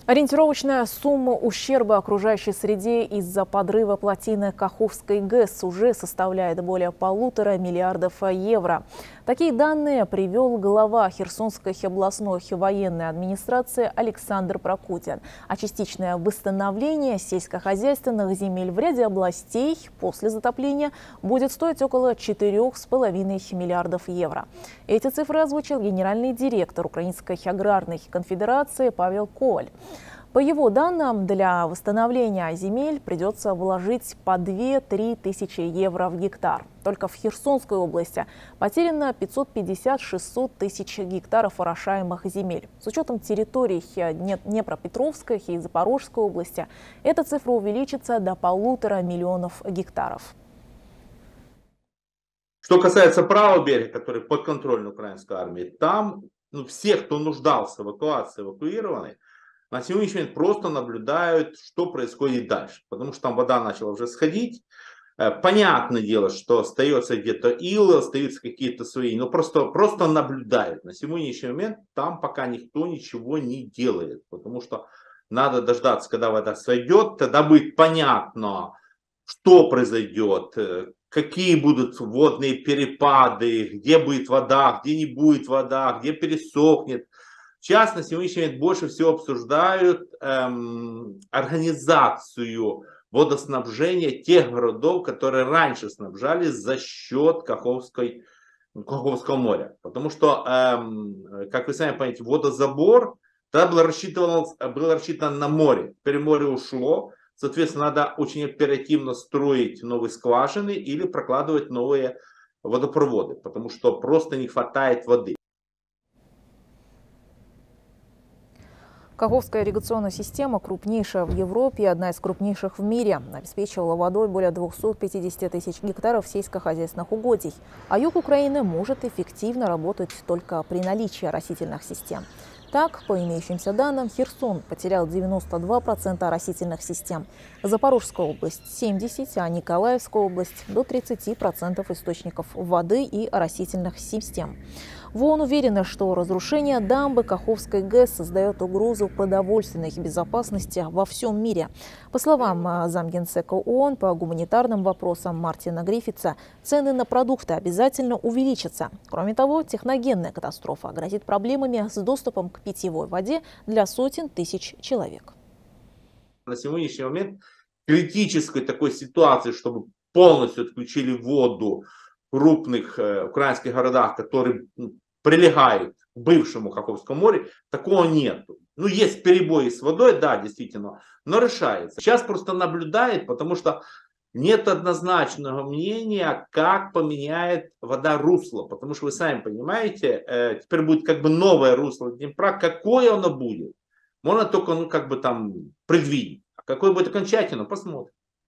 Ориентировочная сумма ущерба окружающей среде из-за подрыва плотины Каховской ГЭС уже составляет более 1,5 миллиарда евро. Такие данные привел глава Херсонской областной военной администрации Александр Прокудин. А частичное восстановление сельскохозяйственных земель в ряде областей после затопления будет стоить около 4,5 миллиардов евро. Эти цифры озвучил генеральный директор Украинской аграрной конфедерации Павел Коваль. По его данным, для восстановления земель придется вложить по 2-3 тысячи евро в гектар. Только в Херсонской области потеряно 550-600 тысяч гектаров орошаемых земель. С учетом территорий Днепропетровской и Запорожской области эта цифра увеличится до 1,5 миллиона гектаров. Что касается правого берега, который подконтрольный украинской армии, там все, кто нуждался в эвакуации, эвакуированы, на сегодняшний момент просто наблюдают, что происходит дальше. Потому что там вода начала уже сходить. Понятное дело, что остается где-то ил, остаются какие-то свои, но просто наблюдают. На сегодняшний момент там пока никто ничего не делает. Потому что надо дождаться, когда вода сойдет, тогда будет понятно, что произойдет, какие будут водные перепады, где будет вода, где не будет вода, где пересохнет. Сейчас на сегодняшний момент больше всего обсуждают организацию водоснабжения тех городов, которые раньше снабжались за счет Каховского моря. Потому что, как вы сами понимаете, водозабор тогда было рассчитано на море. Теперь море ушло. Соответственно, надо очень оперативно строить новые скважины или прокладывать новые водопроводы, потому что просто не хватает воды. Каховская ирригационная система, крупнейшая в Европе и одна из крупнейших в мире, обеспечивала водой более 250 тысяч гектаров сельскохозяйственных угодий. А юг Украины может эффективно работать только при наличии оросительных систем. Так, по имеющимся данным, Херсон потерял 92% оросительных систем, Запорожская область – 70%, а Николаевская область – до 30% источников воды и оросительных систем. В ООН уверены, что разрушение дамбы Каховской ГЭС создает угрозу продовольственной безопасности во всем мире. По словам замгенсека ООН по гуманитарным вопросам Мартина Гриффитса, цены на продукты обязательно увеличатся. Кроме того, техногенная катастрофа грозит проблемами с доступом к питьевой воде для сотен тысяч человек. На сегодняшний момент критической такой ситуации, чтобы полностью отключили воду в крупных украинских городах, которые прилегают к бывшему Каховскому морю, такого нет. Есть перебои с водой, да, действительно, но решается. Сейчас просто наблюдает, потому что нет однозначного мнения, как поменяет вода русло. Потому что вы сами понимаете, теперь будет как бы новое русло Днепра. Какое оно будет, можно только предвидеть. А какое будет окончательно, посмотрим.